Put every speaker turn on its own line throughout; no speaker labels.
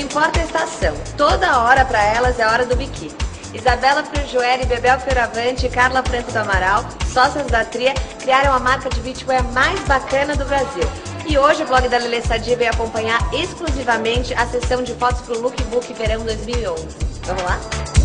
importa a estação, toda hora para elas é hora do biquíni. Isabela Frigiueli, Bebel Fioravante e Carla Franco do Amaral, sócias da Tria, criaram a marca de beachwear mais bacana do Brasil. E hoje o blog da Lelê Sadia veio acompanhar exclusivamente a sessão de fotos para o Lookbook Verão 2011. Vamos lá?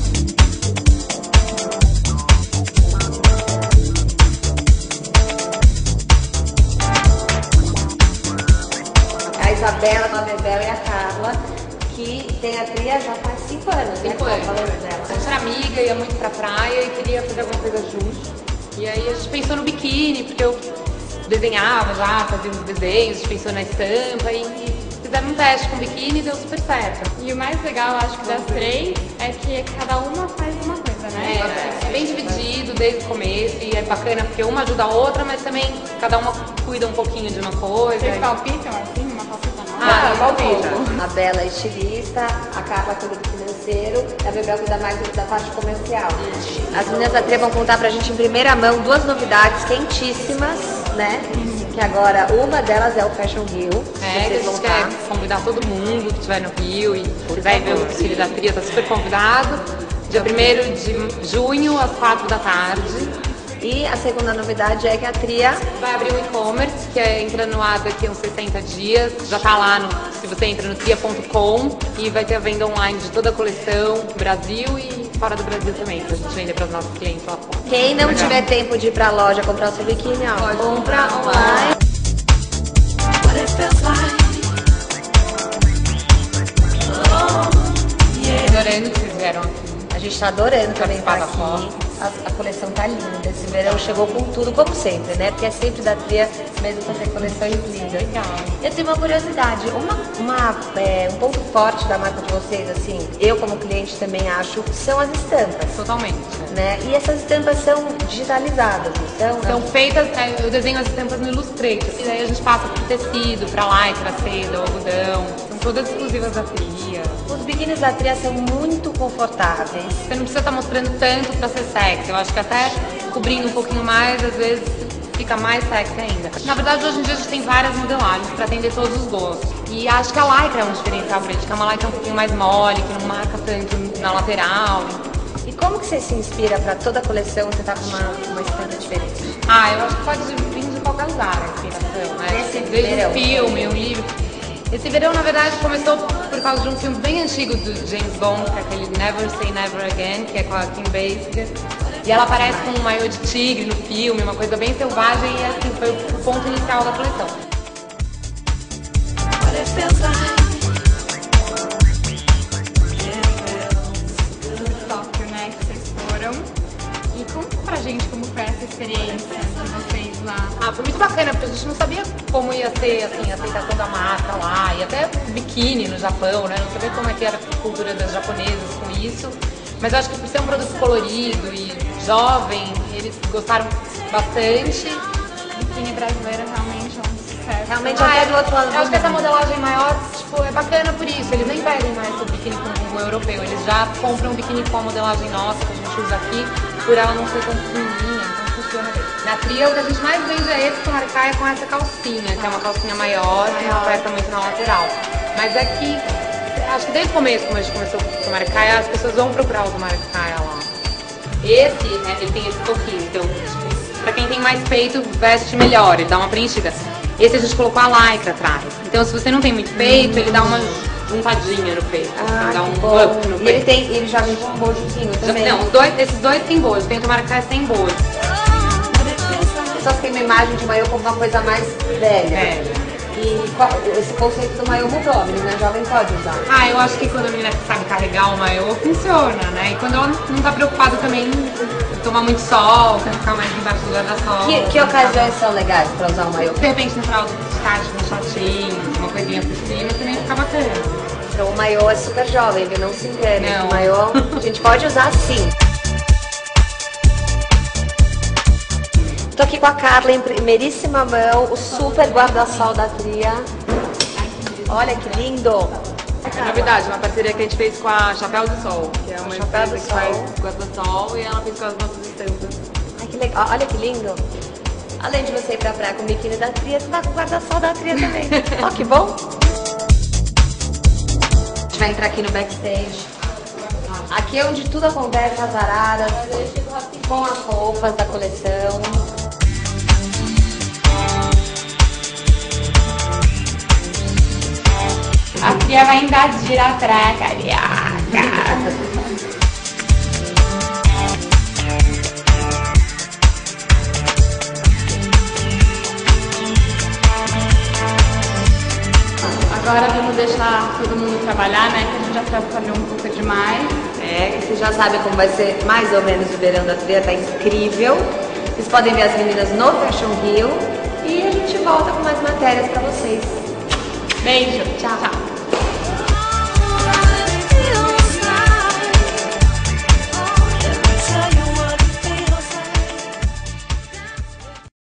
A Isabela, a Bebel e a Carla, que tem a Tria já faz 5 anos, né?
5 anos. A gente era amiga, ia muito pra praia e queria fazer alguma coisa junto. E aí a gente pensou no biquíni, porque eu desenhava já, fazia uns desenhos, a gente pensou na estampa e fizemos um teste com biquíni e deu super certo.
E o mais legal, acho que das três, é que cada uma faz uma coisa, né?
É bem dividido desde o começo e é bacana porque uma ajuda a outra, mas também cada uma cuida um pouquinho de uma coisa.
Vocês palpitam assim, uma palpita nova?
Ah, palpita.
A Bela é estilista, a Carla cuida do financeiro, a Bebel cuida mais da parte comercial. As meninas da Tria vão contar pra gente em primeira mão 2 novidades quentíssimas, né? Que agora uma delas é o Fashion Rio.
É, que a gente quer convidar todo mundo que estiver no Rio e quiser ver o desfile da Tria, tá super convidado. Dia 1º de junho, às 4 da tarde.
E a segunda novidade é que a Tria
vai abrir um e-commerce, que entra no ar daqui a uns 60 dias. Já tá lá, se você entra no tria.com e vai ter a venda online de toda a coleção, Brasil e fora do Brasil também, pra gente vender para os nossos clientes lá fora.
Quem não tiver tempo de ir pra loja comprar o seu biquíni, ó, pode comprar online.
Adorando que vocês vieram aqui.
A gente tá adorando também estar aqui. A coleção tá linda. Esse verão chegou com tudo, como sempre, né? Porque é sempre da Tria, mesmo fazer coleções lindas.
Legal.
Eu tenho uma curiosidade. Um ponto forte da marca de vocês, assim, eu como cliente também acho, são as estampas.
Totalmente.
Né? E essas estampas são digitalizadas, então?
São feitas, eu desenho as estampas no Illustrator. E daí a gente passa pro tecido, pra lycra, seda, algodão. São todas exclusivas da Tria.
Os biquínis da Tria são muito confortáveis.
Você não precisa estar mostrando tanto pra ser sexy. Eu acho que até cobrindo um pouquinho mais, às vezes fica mais sexy ainda. Na verdade, hoje em dia a gente tem várias modelagens pra atender todos os gostos. E acho que a lycra é um diferencial pra gente, que é uma lycra um pouquinho mais mole, que não marca tanto na lateral.
E como que você se inspira pra toda a coleção? Você tá com uma estampa diferente?
Eu acho que pode vir de qualquer lugar a inspiração, né? Desde um filme, um livro. Esse verão, na verdade, começou por causa de um filme bem antigo do James Bond, que é aquele Never Say Never Again, que é com a Kim Basinger. E ela aparece com um maiô de tigre no filme, uma coisa bem selvagem, e assim, foi o ponto inicial da coleção.
Tóquio, né, que vocês foram. E conta pra gente como foi essa experiência de vocês lá.
Foi muito bacana, porque a gente não sabia como ia ser assim, a aceitação da marca lá, e até biquíni no Japão, né? Não sabia como é que era a cultura das japonesas com isso. Mas eu acho que por ser um produto colorido e jovem, eles gostaram bastante.
Biquíni brasileiro realmente é um sucesso.
Realmente até do outro lado do
Eu acho que essa
mundo.
modelagem maior, tipo, é bacana por isso. Eles nem pedem mais o biquíni com o europeu, eles já compram um biquíni com a modelagem nossa que a gente usa aqui, por ela não ser tão pequenininha, então funciona bem. Na Tria, o que a gente mais vende é esse com marcaia com essa calcinha, que é uma calcinha maior, que não aperta muito na lateral. Mas aqui, acho que desde o começo, como a gente começou com marcaia, as pessoas vão procurar o marcaia lá. Esse, né, ele tem esse pouquinho, então, tipo, pra quem tem mais peito, veste melhor, ele dá uma preenchida. Esse a gente colocou a lycra atrás. Então, se você não tem muito peito, ele dá uma juntadinha no peito. Dá um up no peito.
E ele já vem com um bojozinho também.
Não, esses dois tem bojo. Tem o marcar sem bojo.
As pessoas têm uma imagem de maiô como uma coisa mais velha. E esse conceito do maiô mudou, a menina jovem pode usar.
Eu acho que quando a menina sabe carregar o maiô, funciona, né? E quando ela não tá preocupada também em tomar muito sol, ficar mais embaixo do guarda-sol.
Que ocasiões são legais pra usar o maiô?
De repente, na fralda de tarde, com um shortinho, uma coisinha por cima, também fica bacana.
Então o maiô é super jovem, viu? Não se engane.
Não.
O maiô a gente pode usar sim. Tô aqui com a Carla em primeiríssima mão, o super guarda-sol da Tria. Olha que lindo!
É novidade, uma parceria que a gente fez com a Chapéu do Sol, que é uma empresa que faz guarda-sol e ela fez com as nossas estampas.
Ai, que legal! Olha que lindo! Além de você ir pra praia com o biquíni da Tria, você vai com o guarda-sol da Tria também. Ó, que bom!
A gente
vai entrar aqui no backstage. Aqui é onde tudo acontece, as araras, com as roupas da coleção.
A Tria vai invadir a praia carioca. Agora vamos deixar todo mundo trabalhar, né? Que a gente já trabalhou um pouco demais.
Vocês já sabem como vai ser mais ou menos o verão da Tria, tá incrível. Vocês podem ver as meninas no Fashion Rio e a gente volta com mais matérias pra vocês.
Beijo,
Tchau.